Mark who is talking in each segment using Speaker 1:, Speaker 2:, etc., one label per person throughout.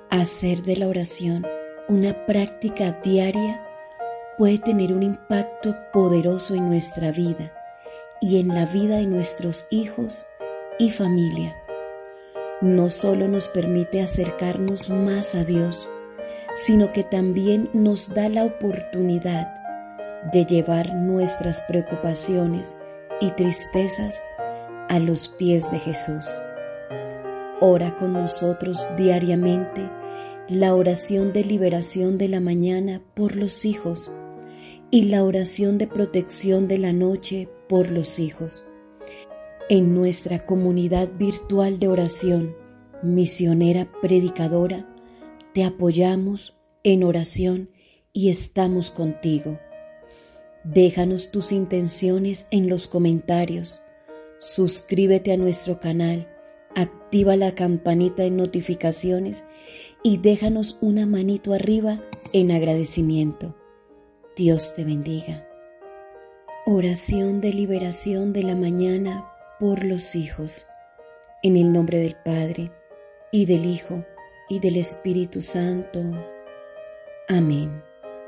Speaker 1: Hacer de la oración una práctica diaria puede tener un impacto poderoso en nuestra vida y en la vida de nuestros hijos y familia. No solo nos permite acercarnos más a Dios, sino que también nos da la oportunidad de llevar nuestras preocupaciones y tristezas a los pies de Jesús. Ora con nosotros diariamente la oración de liberación de la mañana por los hijos y la oración de protección de la noche por los hijos. En nuestra comunidad virtual de oración, Misionera Predicadora, te apoyamos en oración y estamos contigo. Déjanos tus intenciones en los comentarios, suscríbete a nuestro canal, activa la campanita de notificaciones y déjanos una manito arriba en agradecimiento. Dios te bendiga. Oración de liberación de la mañana por los hijos. En el nombre del Padre, y del Hijo, y del Espíritu Santo. Amén.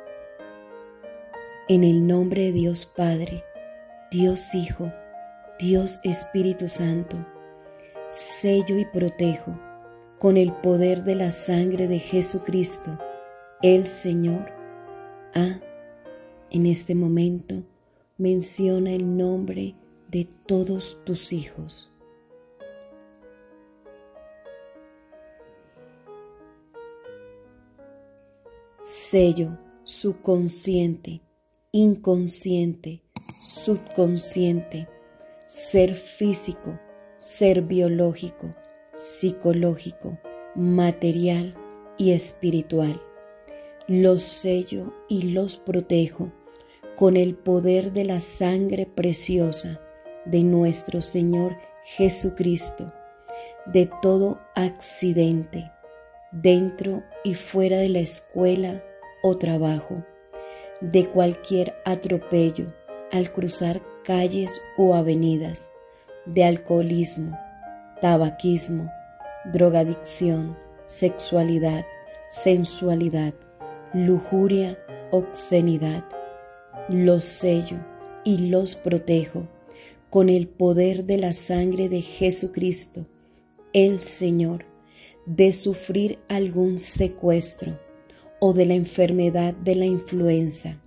Speaker 1: En el nombre de Dios Padre, Dios Hijo, Dios Espíritu Santo, sello y protejo con el poder de la sangre de Jesucristo, el Señor. En este momento menciona el nombre de todos tus hijos. Sello subconsciente, inconsciente, subconsciente, ser físico, ser biológico, psicológico, material y espiritual. Los sello y los protejo con el poder de la sangre preciosa de nuestro Señor Jesucristo, de todo accidente, dentro y fuera de la escuela o trabajo, de cualquier atropello al cruzar calles o avenidas, de alcoholismo, tabaquismo, drogadicción, sexualidad, sensualidad, lujuria, obscenidad. Los sello y los protejo con el poder de la sangre de Jesucristo, el Señor, de sufrir algún secuestro o de la enfermedad de la influenza,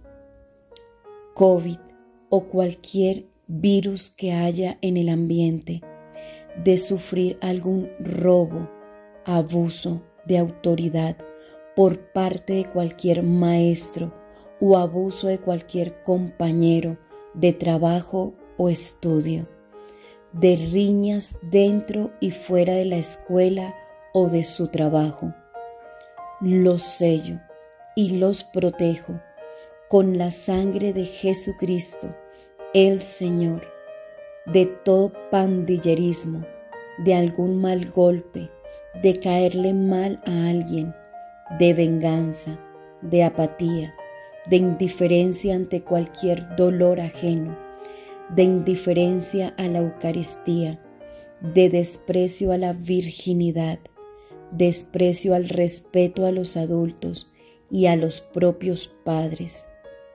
Speaker 1: COVID o cualquier virus que haya en el ambiente, de sufrir algún robo, abuso de autoridad por parte de cualquier maestro o abuso de cualquier compañero de trabajo o estudio, de riñas dentro y fuera de la escuela o de su trabajo. Los sello y los protejo con la sangre de Jesucristo, el Señor, de todo pandillerismo, de algún mal golpe, de caerle mal a alguien, de venganza, de apatía, de indiferencia ante cualquier dolor ajeno, de indiferencia a la Eucaristía, de desprecio a la virginidad, desprecio al respeto a los adultos y a los propios padres.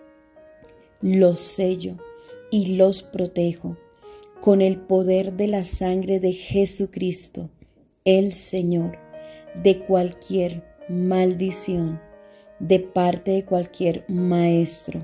Speaker 1: Los sello y los protejo con el poder de la sangre de Jesucristo, el Señor, de cualquier maldición, de parte de cualquier maestro,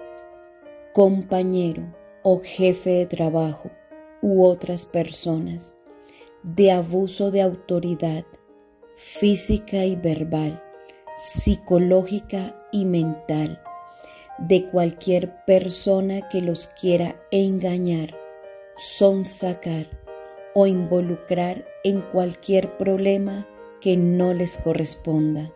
Speaker 1: compañero o jefe de trabajo u otras personas, de abuso de autoridad física y verbal, psicológica y mental, de cualquier persona que los quiera engañar, sonsacar o involucrar en cualquier problema que no les corresponda.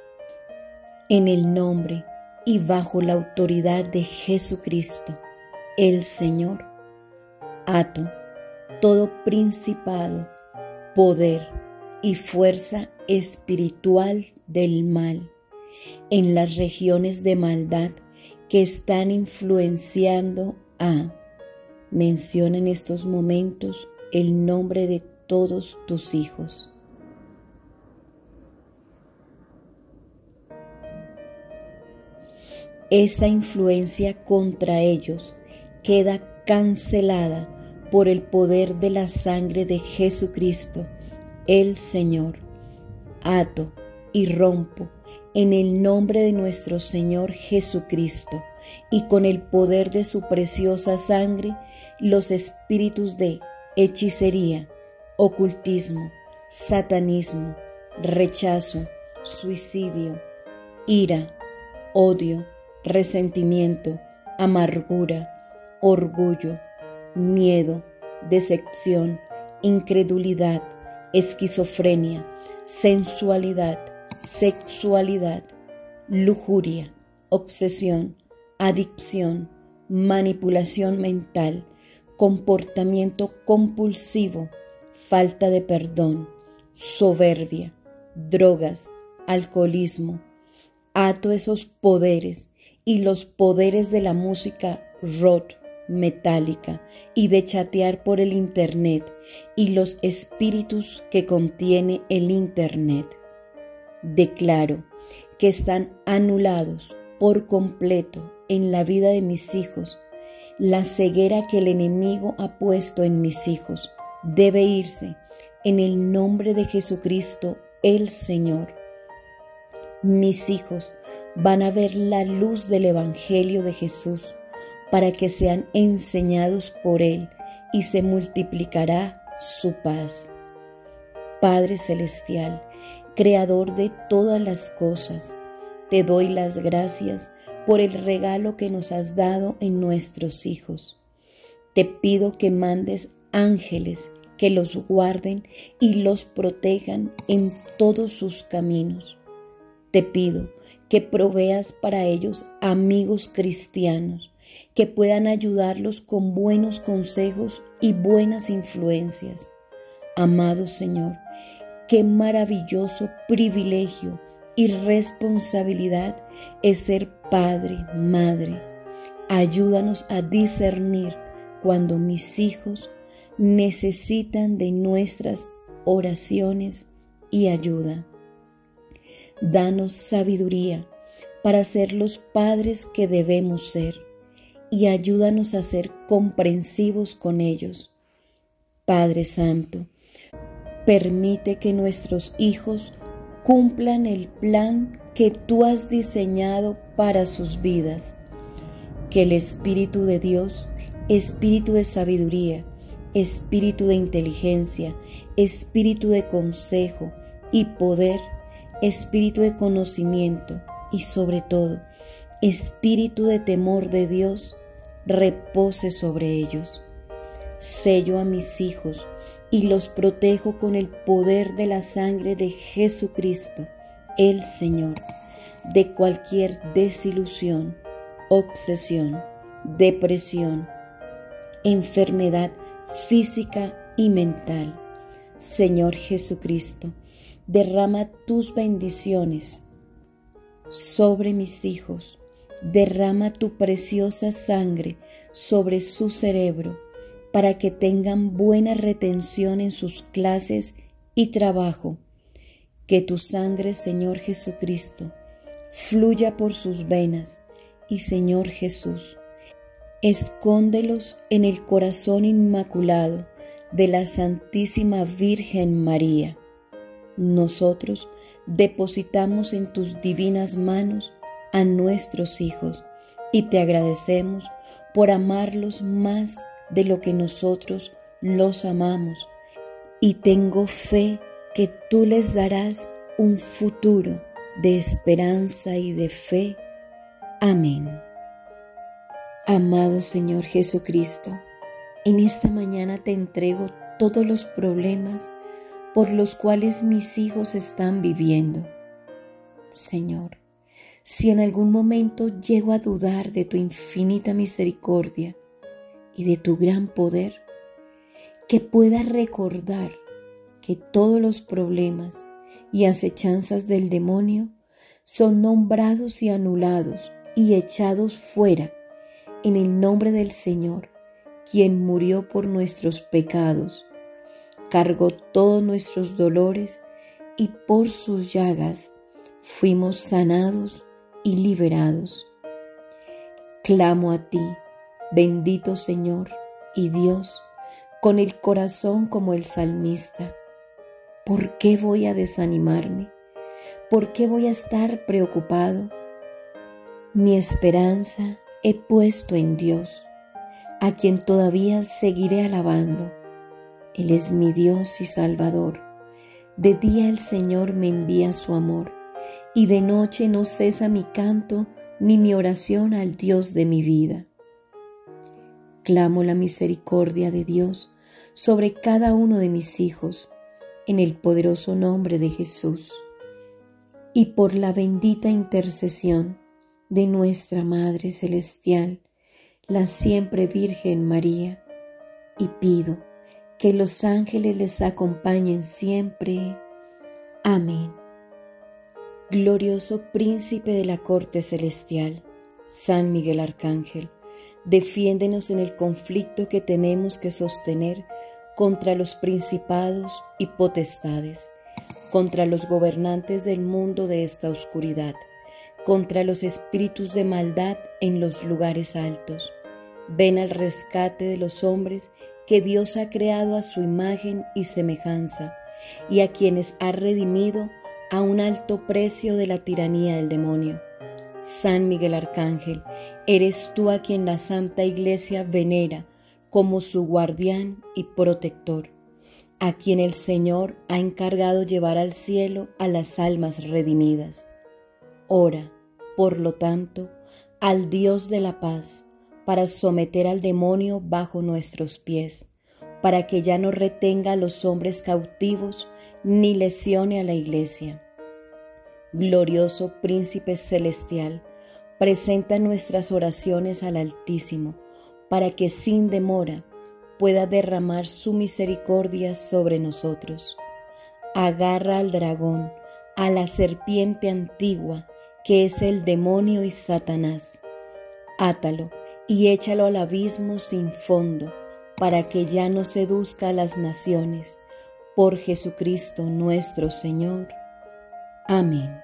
Speaker 1: En el nombre y bajo la autoridad de Jesucristo, el Señor, ato todo principado, poder y fuerza espiritual del mal en las regiones de maldad que están influenciando a. Menciona en estos momentos el nombre de todos tus hijos. esa influencia contra ellos queda cancelada por el poder de la sangre de Jesucristo, el Señor. Ato y rompo en el nombre de nuestro Señor Jesucristo y con el poder de su preciosa sangre los espíritus de hechicería, ocultismo, satanismo, rechazo, suicidio, ira, odio, resentimiento, amargura, orgullo, miedo, decepción, incredulidad, esquizofrenia, sensualidad, sexualidad, lujuria, obsesión, adicción, manipulación mental, comportamiento compulsivo, falta de perdón, soberbia, drogas, alcoholismo. Ato esos poderes y los poderes de la música rock, metálica y de chatear por el internet y los espíritus que contiene el internet. Declaro que están anulados por completo en la vida de mis hijos. La ceguera que el enemigo ha puesto en mis hijos debe irse en el nombre de Jesucristo el Señor. Mis hijos van a ver la luz del Evangelio de Jesús para que sean enseñados por Él y se multiplicará su paz. Padre Celestial, Creador de todas las cosas, te doy las gracias por el regalo que nos has dado en nuestros hijos. Te pido que mandes ángeles que los guarden y los protejan en todos sus caminos. Te pido que proveas para ellos amigos cristianos que puedan ayudarlos con buenos consejos y buenas influencias. Amado Señor, qué maravilloso privilegio y responsabilidad es ser padre, madre. Ayúdanos a discernir cuando mis hijos necesitan de nuestras oraciones y ayuda. Danos sabiduría para ser los padres que debemos ser y ayúdanos a ser comprensivos con ellos. Padre Santo, permite que nuestros hijos cumplan el plan que tú has diseñado para sus vidas. Que el Espíritu de Dios, Espíritu de sabiduría, Espíritu de inteligencia, Espíritu de consejo y poder, Espíritu de conocimiento y sobre todo, Espíritu de temor de Dios, repose sobre ellos. Sello a mis hijos y los protejo con el poder de la sangre de Jesucristo, el Señor, de cualquier desilusión, obsesión, depresión, enfermedad física y mental. Señor Jesucristo, derrama tus bendiciones sobre mis hijos. Derrama tu preciosa sangre sobre su cerebro para que tengan buena retención en sus clases y trabajo. Que tu sangre, Señor Jesucristo, fluya por sus venas y, Señor Jesús, escóndelos en el corazón inmaculado de la Santísima Virgen María. Nosotros depositamos en tus divinas manos a nuestros hijos y te agradecemos por amarlos más de lo que nosotros los amamos, y tengo fe que tú les darás un futuro de esperanza y de fe. Amén. Amado Señor Jesucristo, en esta mañana te entrego todos los problemas por los cuales mis hijos están viviendo. Señor, si en algún momento llego a dudar de tu infinita misericordia y de tu gran poder, que pueda recordar que todos los problemas y acechanzas del demonio son nombrados y anulados y echados fuera en el nombre del Señor, quien murió por nuestros pecados, cargó todos nuestros dolores y por sus llagas fuimos sanados y liberados. Clamo a ti, bendito Señor y Dios, con el corazón como el salmista. ¿Por qué voy a desanimarme? ¿Por qué voy a estar preocupado? Mi esperanza he puesto en Dios, a quien todavía seguiré alabando. Él es mi Dios y Salvador. De día el Señor me envía su amor, y de noche no cesa mi canto ni mi oración al Dios de mi vida. Clamo la misericordia de Dios sobre cada uno de mis hijos, en el poderoso nombre de Jesús, y por la bendita intercesión de nuestra Madre Celestial, la siempre Virgen María, y pido que los ángeles les acompañen siempre. Amén. Glorioso Príncipe de la Corte Celestial, San Miguel Arcángel, defiéndenos en el conflicto que tenemos que sostener contra los principados y potestades, contra los gobernantes del mundo de esta oscuridad, contra los espíritus de maldad en los lugares altos. Ven al rescate de los hombres que Dios ha creado a su imagen y semejanza, y a quienes ha redimido a un alto precio de la tiranía del demonio. San Miguel Arcángel, eres tú a quien la Santa Iglesia venera como su guardián y protector, a quien el Señor ha encargado llevar al cielo a las almas redimidas. Ora, por lo tanto, al Dios de la paz, para someter al demonio bajo nuestros pies, para que ya no retenga a los hombres cautivos ni lesione a la Iglesia. Glorioso Príncipe Celestial, presenta nuestras oraciones al Altísimo, para que sin demora pueda derramar su misericordia sobre nosotros. Agarra al dragón, a la serpiente antigua, que es el demonio y Satanás. Átalo y échalo al abismo sin fondo, para que ya no seduzca a las naciones. Por Jesucristo nuestro Señor. Amén.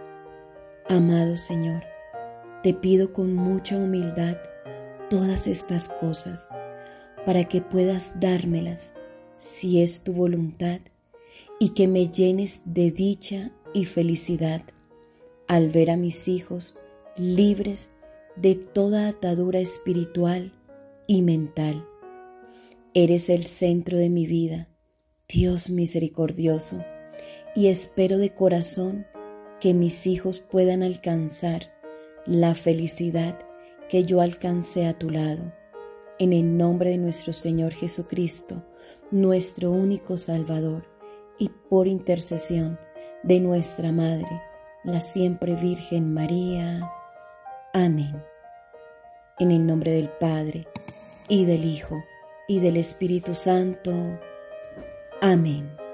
Speaker 1: Amado Señor, te pido con mucha humildad todas estas cosas, para que puedas dármelas, si es tu voluntad, y que me llenes de dicha y felicidad al ver a mis hijos libres de toda atadura espiritual y mental. Eres el centro de mi vida, Dios misericordioso, y espero de corazón que mis hijos puedan alcanzar la felicidad que yo alcancé a tu lado. En el nombre de nuestro Señor Jesucristo, nuestro único Salvador, y por intercesión de nuestra Madre, la siempre Virgen María. Amén. En el nombre del Padre, y del Hijo, y del Espíritu Santo. Amén.